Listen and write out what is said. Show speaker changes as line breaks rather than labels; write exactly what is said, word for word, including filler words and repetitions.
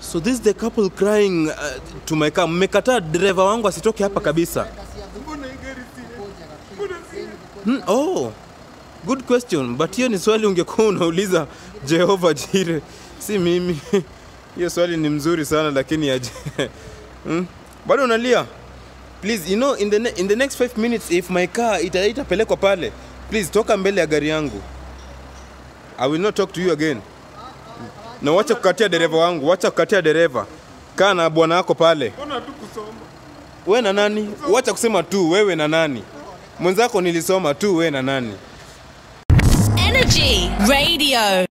So this is the couple crying uh, to my car. Mmekataa driver wangu asitoke hapa kabisa. Hmm, oh. Good question, but hiyo ni swali ungekuwa unauliza Jehovah Jireh, si mimi. Hiyo swali ni mzuri sana lakini aje. Hmm? Bado unalia? Please, you know, in the in the next five minutes if my car ita itapelekwa pale, please toka mbele ya gari yangu. I will not talk to you again. Na wacha kukatia dereva wangu, wacha kukatia dereva. Kaa na bwana wako pale.
Mbona tu kusoma?
Wewe na nani? Wacha kusema tu wewe na nani. Mwenzako nilisoma tu wewe na nani.
Energy Radio.